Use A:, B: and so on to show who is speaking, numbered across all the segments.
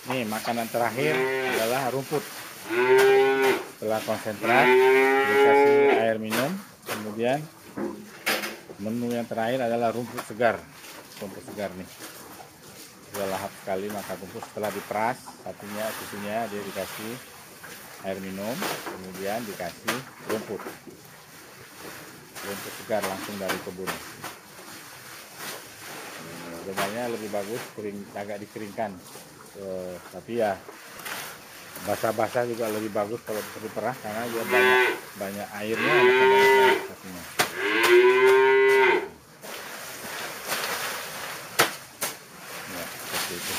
A: Nih, makanan terakhir adalah rumput. Setelah konsentrat, dikasih air minum, kemudian menu yang terakhir adalah rumput segar. Rumput segar nih. Sudah lahap sekali makan rumput setelah diperas, satunya dia dikasih air minum, kemudian dikasih rumput segar langsung dari kebun. Sebenarnya lebih bagus agak dikeringkan, tapi ya basah-basah juga lebih bagus kalau diperas karena dia banyak airnya, satunya. Ya, seperti itu.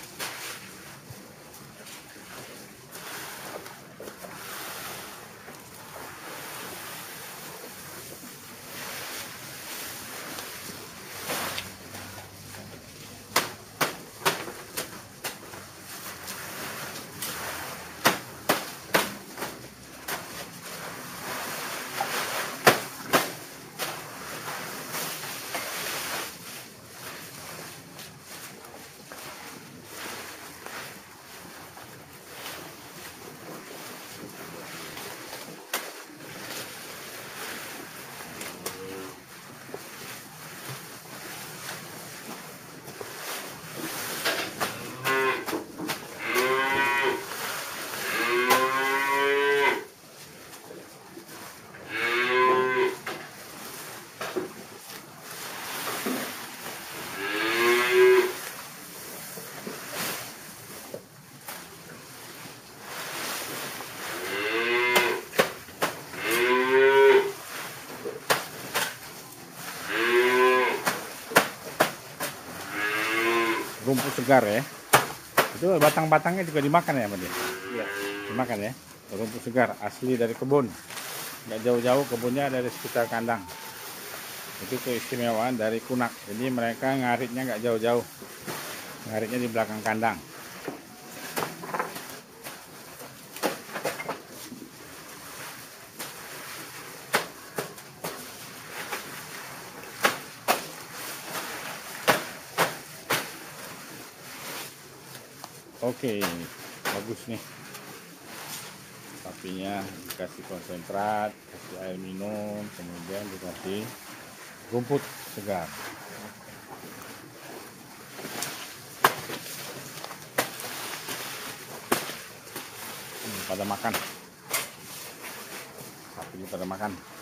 A: Rumput segar ya. Itu batang-batangnya juga dimakan ya, Mas? Iya. Dimakan ya. Rumput segar asli dari kebun. Nggak jauh-jauh, kebunnya dari sekitar kandang. Itu keistimewaan dari Kunak. Jadi mereka ngaritnya nggak jauh-jauh. Ngaritnya di belakang kandang. Oke, bagus nih. Sapinya dikasih konsentrat, kasih air minum, kemudian dikasih rumput segar. Pada makan. Sapinya pada makan.